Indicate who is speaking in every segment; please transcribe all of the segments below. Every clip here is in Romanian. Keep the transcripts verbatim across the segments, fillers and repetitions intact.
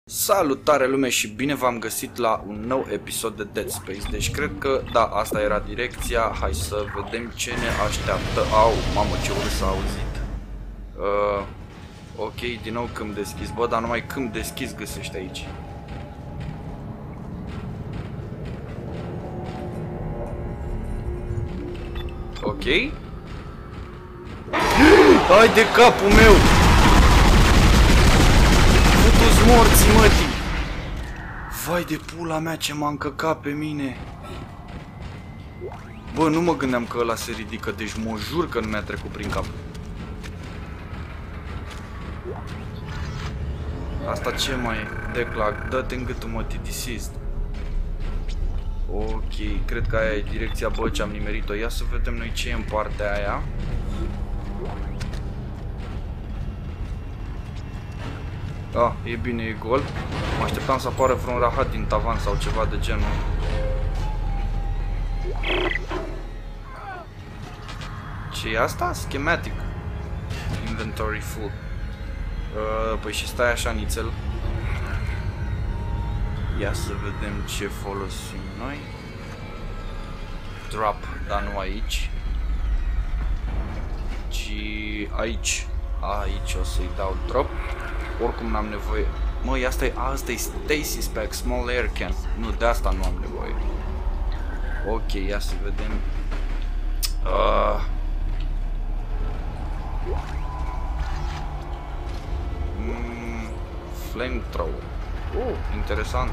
Speaker 1: Salutare lume și bine v-am găsit la un nou episod de Dead Space. Deci cred că, da, asta era direcția. Hai să vedem ce ne așteaptă. Au, mamă, ce urât s-a auzit. uh, Ok, din nou când deschis. Bă, dar numai când deschis găsești aici. Ok. Hai de capul meu! Putu-ți morții, mătii! Vai de pula mea, ce m-a încăcat pe mine! Bă, nu mă gândeam că ăla se ridică, deci mă jur că nu mi-a trecut prin cap. Asta ce mai e? Declag, dă-te în gâtul, mătii, deceased. Ok, cred că aia e direcția, bă, ce am nimerit-o. Ia să vedem noi ce e în partea aia. Ah, e bine, e gol. Mă așteptam să apară vreun rahat din tavan sau ceva de genul. Ce e asta? Schematic. Inventory full. Uh, păi și stai așa, nițel. Ia să vedem ce folosim noi. Drop, dar nu aici. Ci aici. Aici o să-i dau drop. Oricum n-am nevoie. Măi, asta e, asta e Stasis Pack, Small Air Can. Nu, de asta nu am nevoie. Ok, ia să vedem. Uh. Mm, Flamethrower. Uh, interesant.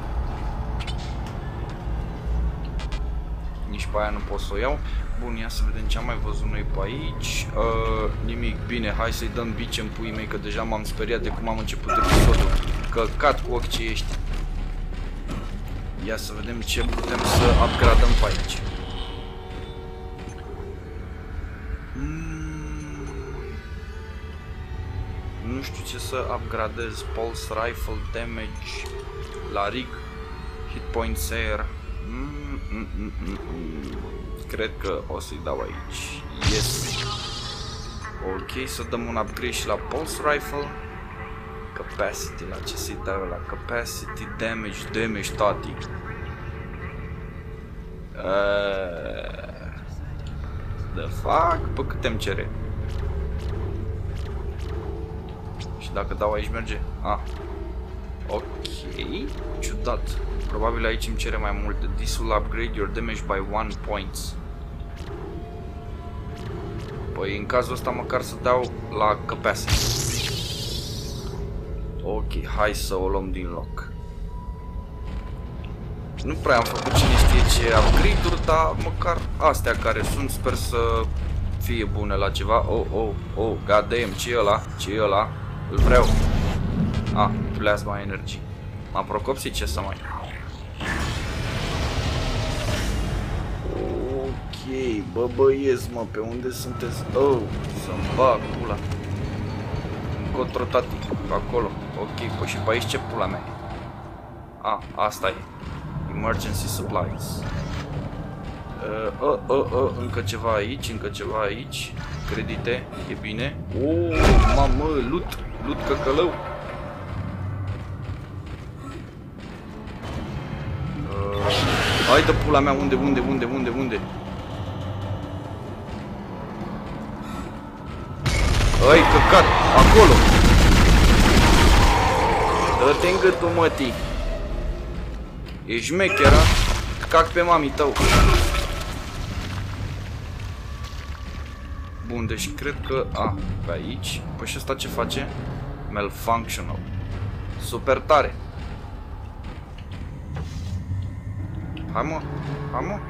Speaker 1: Nici pe aia nu pot să o iau. Bun, ia să vedem ce am mai văzut noi pe aici. Uh, nimic, bine, hai să-i dăm bice în puii mei, că deja m-am speriat de cum am început episodul. Căcat cu ochi ce ești. Ia să vedem ce putem să upgradăm pe aici. Mm. Nu știu ce să upgradez. Pulse Rifle Damage la rig. Hit Points Air. Mm, mm, mm, mm, mm. Cred că o să-i dau aici. Yes. Ok, să dăm un upgrade și la Pulse Rifle. Capacity, la ce să-i dau la Capacity, Damage, Damage, tati. Uh, the fuck? Pe cât îmi cere? Și dacă dau aici merge? Ah. Ok, ciudat. Probabil aici îmi cere mai mult. This will upgrade your damage by one points. Păi în cazul ăsta măcar să dau la capacity. Ok, hai să o luăm din loc. Nu prea am făcut cine știe ce upgrade-uri, dar măcar astea care sunt, sper să fie bune la ceva. Oh, oh, oh, god damn, ce e ăla? Ce e ăla? Îl vreau. Ah, plasma energy. M-am procopsit, ce să mai... Ok, bă băieți, mă, pe unde sunteți? Oh, să-mi bag pula. Încotro, tati, pe acolo. Ok, păi și pe aici ce pula mea e? Ah, asta e. Emergency supplies. Uh, uh, uh, uh, încă ceva aici, încă ceva aici. Credite, e bine. Oh, mamă, loot, loot căcălău. Hai de pula mea, unde, unde, unde, unde, unde? Ai căcat, acolo! Dă-te în gâtul, mătii! Ești șmecher, a? Cac pe mami tău! Bun, deci cred că... A, pe aici... Păi și ăsta ce face? Malfunctional. Super tare! Hai mă, hai mă.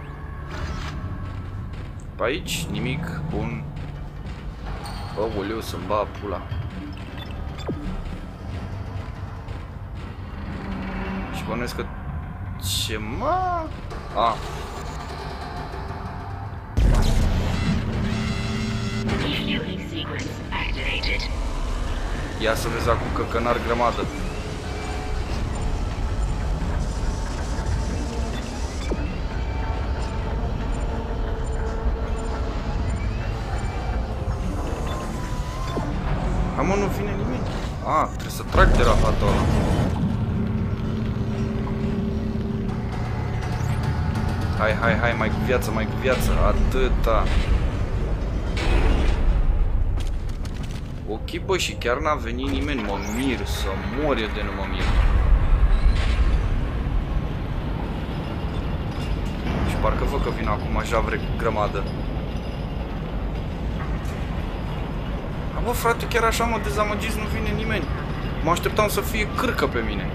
Speaker 1: Pe aici nimic, bun. Aoleu, să-mi ba pula. Și bănuiesc că... Ce mă? A. Ia să vezi acum căcănar grămadă. Hai mă, nu vine nimeni. Ah, trebuie să trag de rahatul ăla. Hai, hai, hai, mai cu viață, mai cu viață. Atâta. Ok, bă, și chiar n-a venit nimeni. Mă mir, să mor eu de nu mă mir. Și parcă văd că vin acum javre cu grămadă. A, bă, frate, chiar așa mă dezamăgiți, nu vine nimeni. Mă așteptam să fie cârcă pe mine.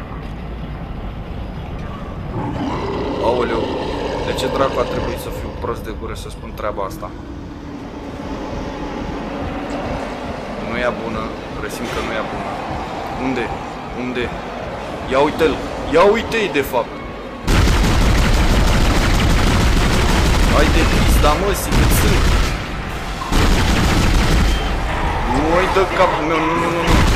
Speaker 1: Aoleu, de ce dracu a trebuit să fiu prost de gură să spun treaba asta? Nu e bună, presimt că nu e bună. Unde? Unde? Ia uite-l! Ia uite-i de fapt! Hai de pizda, mă, si cât sunt! Nu-i dă capul meu, nu, nu, nu, nu!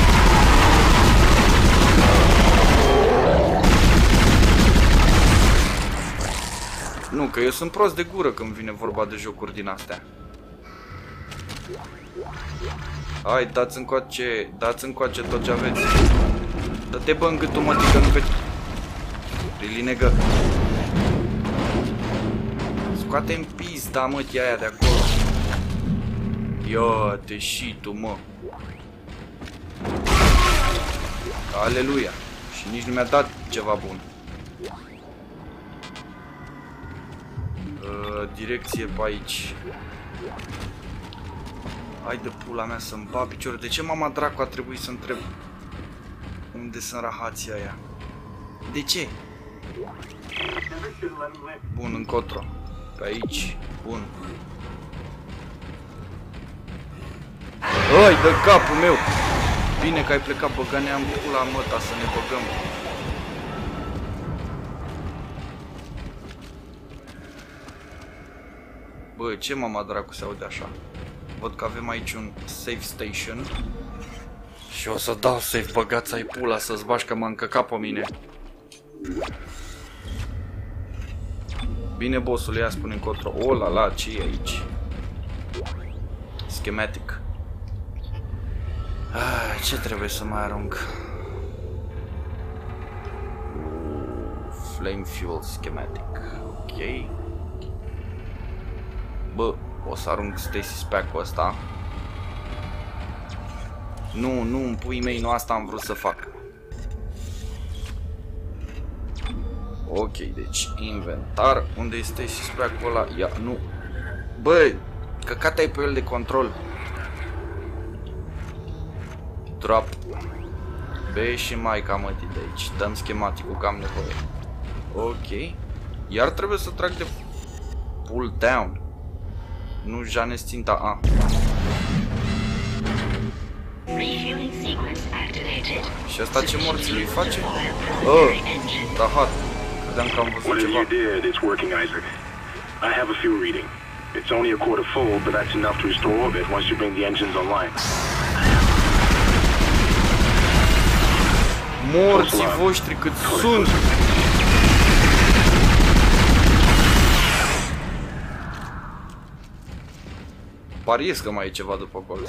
Speaker 1: Nu, că eu sunt prost de gură când vine vorba de jocuri din astea. Hai, dați încoace, dați încoace tot ce aveți. Dă-te, bă, în gâtul, mă, că nu vezi. Rilinegă. Scoate-mi pizda, mă, tia aia de acolo. Ia-te și tu, mă. Aleluia. Și nici nu mi-a dat ceva bun. Uh, direcție pe aici. Hai de pula mea să-mi bat piciorul. De ce mama dracu a trebuit să întreb unde sunt rahații aia? De ce? Bun, încotro. Pe aici. Bun. Hai de capul meu! Bine că ai plecat, băgane, am pula măta să ne băgăm. Bă, ce mama dracu se aude așa? Văd că avem aici un safe station. Și o să dau safe, băgați ai pula să-ți bași că m-a încăcat pe mine. Bine, bossule, ia spune încotro. O, la la, ce e aici? Schematic. Ah, ce trebuie să mai arunc? Flame fuel schematic. Ok. Bă, o să arunc stasis pack-ul ăsta. Nu, nu, în puii mei, nu asta am vrut să fac. Ok, deci inventar. Unde este stasis pack-ul ăla? Ia, nu. Bă, căcat-ai pe el de control. Drop. B și Maica, mă, de aici. Dăm schematicul că am nevoie. Ok. Iar trebuie să trag de pull down. Nu Janes ținta A. Și asta ce morții lui face? Oh, rahat. Credeam că am văzut ceva.
Speaker 2: I have a fuel reading. It's only a quarter full, but that's enough to restore orbit once you bring the engines online.
Speaker 1: Morții voștri cât sunt! Pariez că mai e ceva după colț.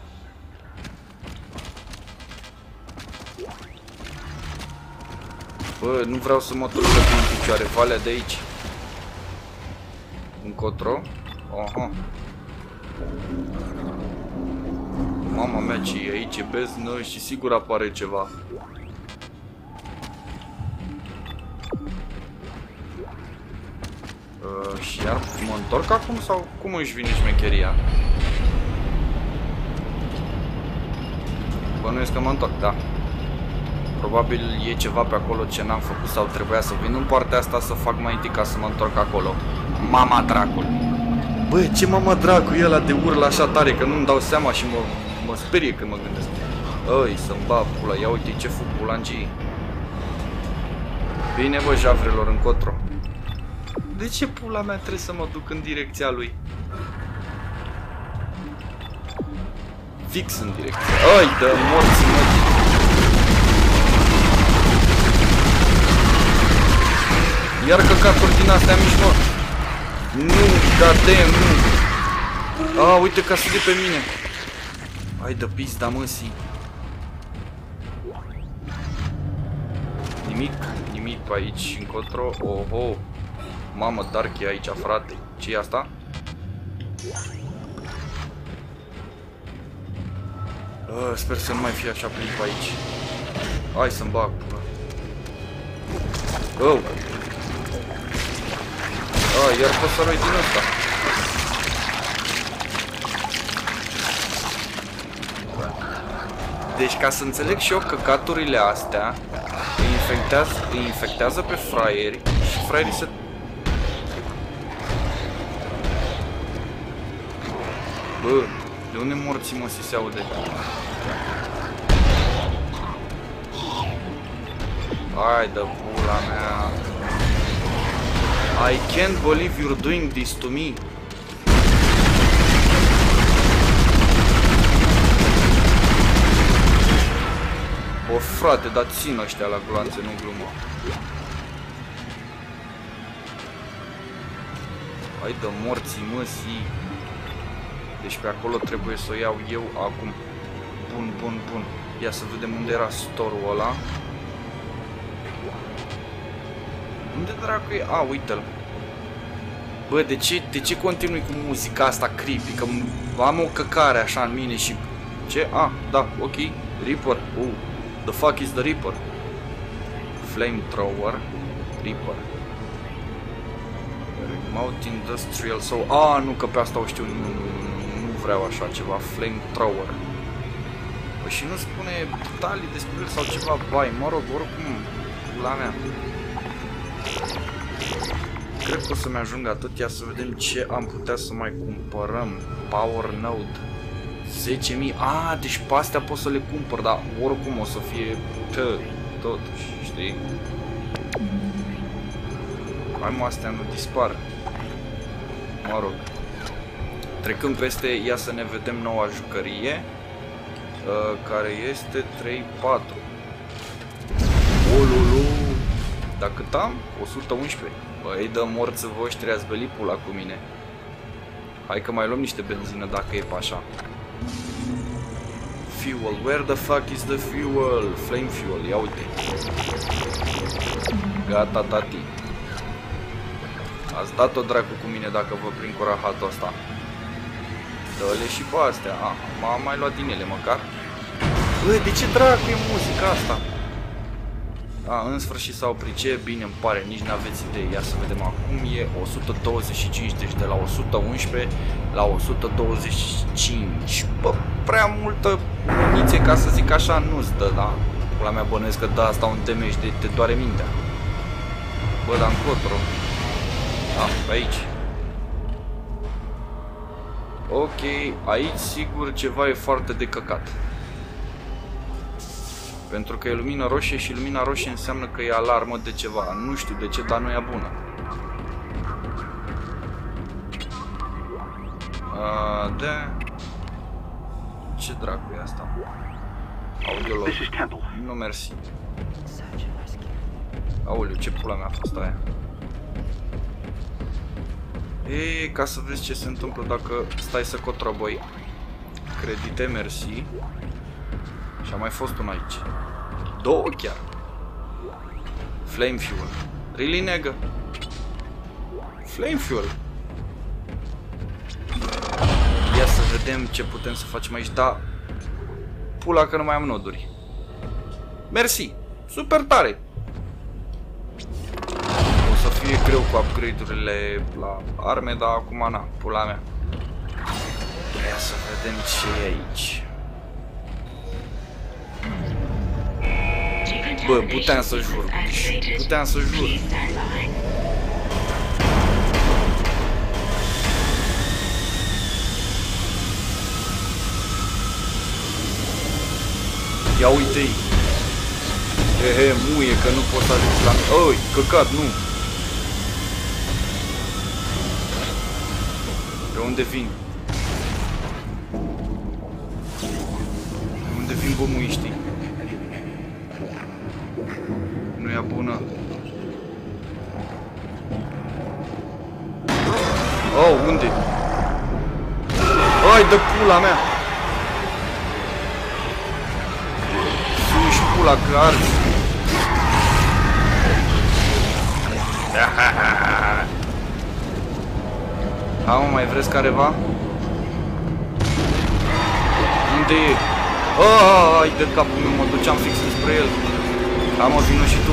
Speaker 1: Bă, nu vreau să mă tulbesc în picioare. Valea de aici. Încotro. Aha. Mama mea, ce e aici? E beznă și sigur apare ceva. Uh, și iar mă întorc acum sau cum își vine șmecheria? Bănuiesc că mă întorc, da. Probabil e ceva pe acolo ce n-am făcut sau trebuia să vin în partea asta să fac mai întâi ca să mă întorc acolo. Mama dracul! Bă, ce mama dracu e ăla de urlă așa tare că nu-mi dau seama și mă, mă sperie când mă gândesc. Ăi, să-mi bag pula, ia uite ce fug bulangii. Bine, bă, javrelor, încotro. De ce pula mea trebuie să mă duc în direcția lui? Fix în direcția. Ai, dă morți, mă. Iar căcaturi din astea mici, mă. Nu, goddamn, nu. A, uite că a sărit pe mine. Hai de pizda, măsii. Nimic, nimic pe aici încotro. Oho. Mamă, Dark e aici, frate. Ce e asta? Uh, sper să nu mai fie așa plin pe aici. Hai să-mi bag pula. Oh! Ah, iar păsăroi din ăsta. Deci ca să înțeleg și eu căcaturile astea îi infectează, îi infectează pe fraieri și fraierii se... Bă, de unde morții mă se aude? Hai de pula mea. I can't believe you're doing this to me. O frate, dar țin ăștia la gloanțe, nu glumă. Hai de morții măsii. Deci pe acolo trebuie să o iau eu acum. Bun, bun, bun. Ia să vedem unde era store-ul ăla. Unde dracu e? A, uite-l. Bă, de ce, de ce continui cu muzica asta creepy? Că am o căcare așa în mine și... Ce? A, da, ok. Reaper. Uh, the fuck is the Reaper? Flamethrower. Reaper. Remote Industrial sau... A, nu, că pe asta o știu. Nu, nu, nu, nu vreau așa ceva. Flamethrower. Păi și nu spune detalii despre el sau ceva. Bai, mă rog, oricum. La mea. Cred că o să-mi ajung atât. Ia să vedem ce am putea să mai cumpărăm. Power Node zece mii. Ah, deci pe astea pot să le cumpăr. Dar oricum o să fie tot, tot, știi? Hai mă, astea nu dispar. Mă rog. Trecând peste, ia să ne vedem noua jucărie, care este trei patru. Olulu. Dar cât am? o sută unsprezece. Băi, dă morță voștri, ați belit pula cu mine. Hai că mai luăm niște benzină dacă e pe așa. Fuel, where the fuck is the fuel? Flame fuel, ia uite. Gata, tati. Ați dat-o dracu cu mine dacă vă prind cu rahatul ăsta. Dă-le și pe astea. Ah, m-am mai luat din ele măcar. Bă, de ce dracu e muzica asta? A, în sfârșit s-a oprit. Ce bine îmi pare, nici n-aveți idee. Ia să vedem, acum e o sută douăzeci și cinci, deci de la o sută unsprezece la o sută douăzeci și cinci. Bă, prea multă muniție, ca să zic așa, nu-ți dă, da? Pula mea, bănuiesc că dă asta un temei și te doare mintea. Bă, dar încotro. A, pe aici. Ok, aici sigur ceva e foarte de căcat. Pentru că e lumină roșie și lumina roșie înseamnă că e alarmă de ceva. Nu știu de ce, dar nu e bună. Uh, de... Ce dracu e asta? Audiolog. Nu, mersi. Aoleu, ce pula mea a fost aia? E, ca să vezi ce se întâmplă dacă stai să cotroboi. Credite, mersi. Și a mai fost un aici. Două chiar. Flame fuel. Really, nigga? Flame fuel. Ia să vedem ce putem să facem aici. Da, pula că nu mai am noduri. Mersi. Super tare. O să fie greu cu upgrade-urile la arme, dar acum na, pula mea. Ia să vedem ce e aici. Bă, puteam să jur. Puteam să jur. Ia uite-i. He, he, muie că nu pot să ajungi la... Oi, căcat, nu. De unde vin? De unde vin bomuiștii? Nu e bună. Oh, unde? Ai de pula mea! Suși pula că arzi. mai vreți careva? Unde e? Ai de capul meu, mă duceam fix spre el. Am o vină și tu.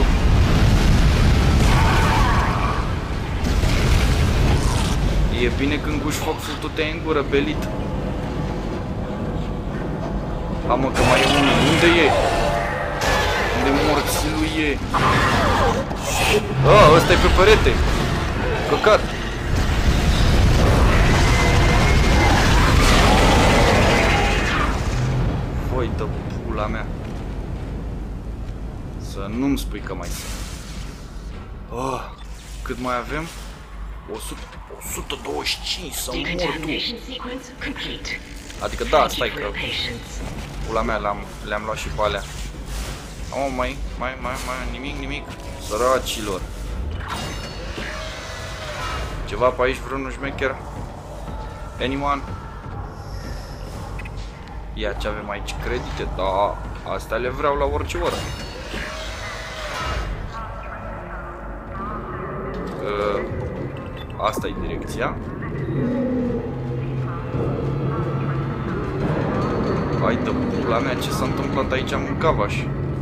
Speaker 1: E bine când guși foc futu-te în gură, belit. Ha, mă, că mai e unul. Unde e? Unde morții lui e? Ah, ăsta e pe perete. Căcat. Voi dă pula mea. Să nu-mi spui că mai sunt. Oh, cât mai avem? o sută douăzeci și cinci sau mor tu. Adică da, stai că pula mea le-am luat și pe alea. Oh, mai, mai, mai, mai, nimic, nimic. Săracilor. Ceva pe aici, vreunul șmecher? Anyone? Ia ce avem aici, credite? Da, astea le vreau la orice oră. Uh, asta e direcția. Hai de pula mea, ce s-a întâmplat aici în Mâncavaș?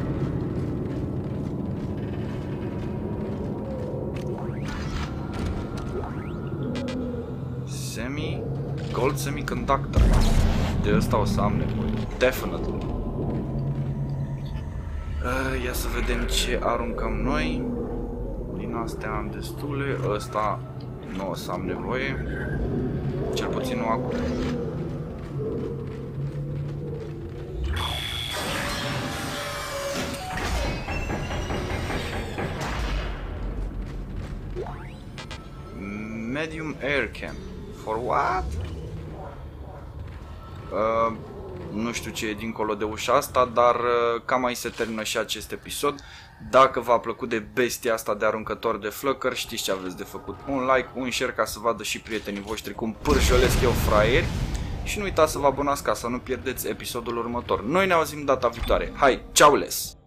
Speaker 1: Semi... Gold Semiconductor. De ăsta o să am nevoie. Definitely. Uh, ia să vedem ce aruncăm noi. Din astea am destule. Ăsta nu o să am nevoie. Cel puțin nu acum. Medium air can. For what? Uh, nu știu ce e dincolo de ușa asta, dar uh, cam aici se termină și acest episod. Dacă v-a plăcut de bestia asta de aruncător de flăcări, știți ce aveți de făcut. Un like, un share ca să vadă și prietenii voștri cum pârjolesc eu fraieri. Și nu uitați să vă abonați ca să nu pierdeți episodul următor. Noi ne auzim data viitoare. Hai, ceau les!